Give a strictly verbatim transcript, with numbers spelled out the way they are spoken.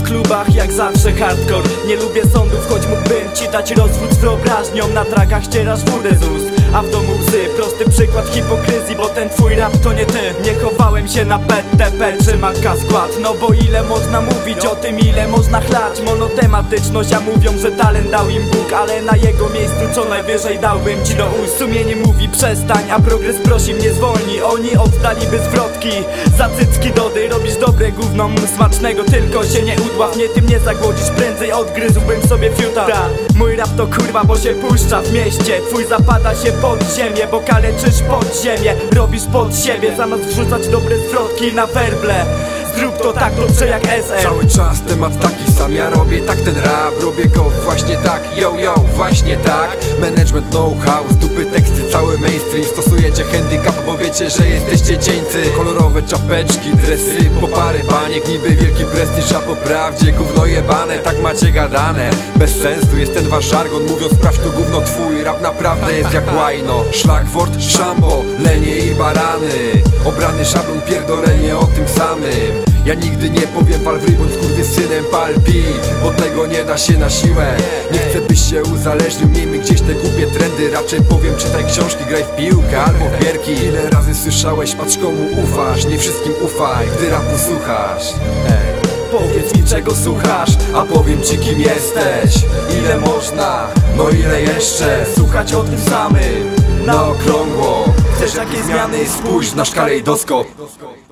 klubach jak zawsze hardcore. Nie lubię sądów, choć mógłbym ci dać rozwód z wyobraźnią. Na trakach ścierasz wódę z ust, a w domu psy. Prosty przykład hipokryzji, bo ten twój rap to nie ty. Nie chowałem się na P T P czy Maka skład. No bo ile można mówić o tym, ile można chlać. Monotematyczność, a mówią, że talent dał im Bóg, ale na jego miejscu co najwyżej dałbym ci do ust. Sumienie mówi przestań, a progres prosi mnie zwolni. Oni oddaliby zwrotki za cycki dody. Robisz dobre gówno, mów smacznego, tylko się nie udław. Nie tym nie zagłodzisz, prędzej odgryzłbym sobie fiuta. Ta, mój rap to kurwa, bo się puszcza w mieście. Twój zapada się pod ziemię, bo kaleczysz pod ziemię. Robisz pod siebie, zamiast wrzucać dobre zwrotki na werble. Zrób to tak dobrze jak S M. Cały czas temat taki sam, ja robię tak ten rap. Robię go właśnie tak, yo yo, właśnie tak. Management know-how, z dupy teksty, cały mainstream. Stosujecie handicap, bo wiecie, że jesteście dzieńcy. Kolorowe czapeczki, dresy, popary baniek. Niby wielki prestiż, a po prawdzie gówno jebane. Tak macie gadane, bez sensu jest ten wasz żargon. Mówiąc sprawdź to gówno twój rap naprawdę jest jak łajno. Szlagwort, szambo, lenie i barany. Obrany szablon, pierdolenie o tym samym. Ja nigdy nie powiem wal w ryj, bądź skurwysynem pal beat, bo tego nie da się na siłę. Nie chcę byś się uzależnił, miejmy gdzieś te głupie trendy. Raczej powiem czytaj książki, graj w piłkę albo w gierki. Ile razy słyszałeś, patrz komu ufasz. Nie wszystkim ufaj, gdy rapu słuchasz. Ej. Powiedz mi czego słuchasz, a powiem ci kim jesteś. Ile można, no ile jeszcze słuchać o tym samym na okrągło. Chcesz jakiej zmiany? Spójrz na kalejdoskop.